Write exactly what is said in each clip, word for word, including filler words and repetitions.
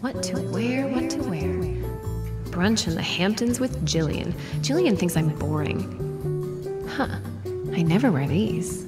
What to wear, what to wear. Brunch in the Hamptons with Jillian. Jillian thinks I'm boring. Huh, I never wear these.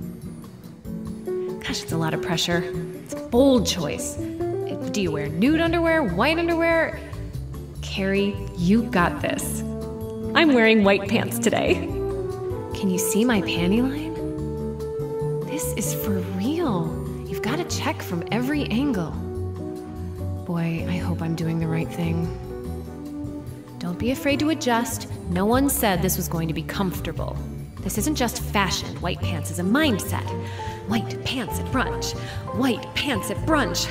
Gosh, it's a lot of pressure. It's a bold choice. Do you wear nude underwear, white underwear? Carrie, you got this. I'm wearing white pants today. Can you see my panty line? This is for real. You've got to check from every angle. Boy, I hope I'm doing the right thing. Don't be afraid to adjust. No one said this was going to be comfortable. This isn't just fashion. White pants is a mindset. White pants at brunch. White pants at brunch.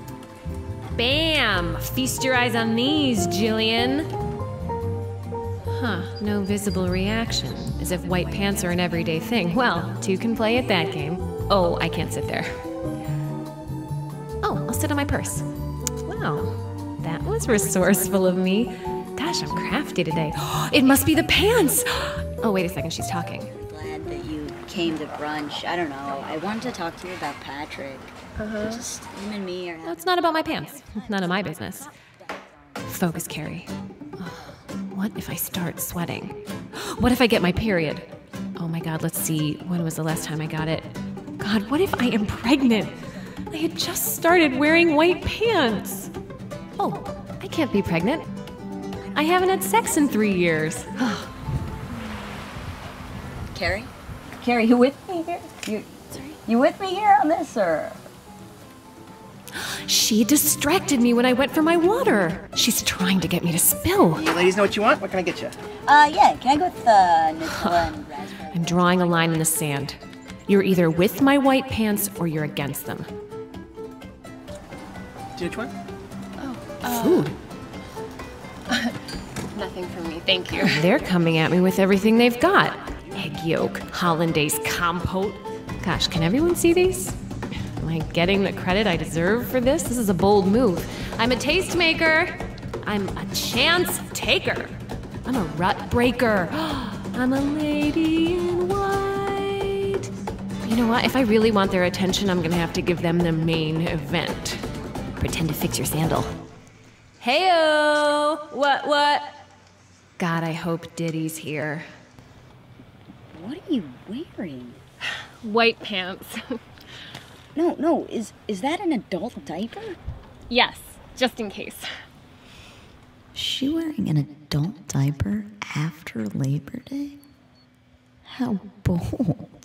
Bam! Feast your eyes on these, Jillian. Huh, no visible reaction. As if white pants are an everyday thing. Well, two can play at that game. Oh, I can't sit there. Oh, I'll sit on my purse. Wow, that was resourceful of me. Gosh, I'm crafty today. It must be the pants! Oh, wait a second, she's talking. I'm glad that you came to brunch. I don't know, I wanted to talk to you about Patrick. Uh-huh. Just him and me are having... No, it's not about my pants. None of my business. Focus, Carrie. What if I start sweating? What if I get my period? Oh my God, let's see. When was the last time I got it? God, what if I am pregnant? I had just started wearing white pants. Oh, I can't be pregnant. I haven't had sex in three years. Carrie? Carrie, you with me here? You, Sorry? You with me here on this, or...? She distracted me when I went for my water. She's trying to get me to spill. You ladies know what you want? What can I get you? Uh, yeah, can I go with uh, Nutella and raspberry? I'm drawing a line in the sand. You're either with my white pants or you're against them. Do you which one? Oh, uh, food. Nothing for me, thank you. They're coming at me with everything they've got. Egg yolk, hollandaise compote. Gosh, can everyone see these? Am I getting the credit I deserve for this? This is a bold move. I'm a tastemaker. I'm a chance taker. I'm a rut breaker. I'm a lady in white. You know what? If I really want their attention, I'm gonna have to give them the main event. Pretend to fix your sandal. Heyo! What, what? God, I hope Diddy's here. What are you wearing? White pants. No, no, is is that an adult diaper? Yes, just in case. Is she wearing an adult diaper after Labor Day? How bold.